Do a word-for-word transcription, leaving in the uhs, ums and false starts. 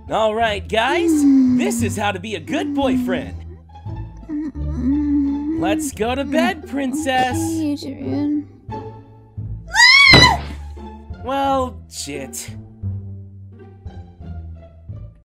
Alright, guys, this is how to be a good boyfriend. Let's go to bed, princess. Adrien. Well, shit.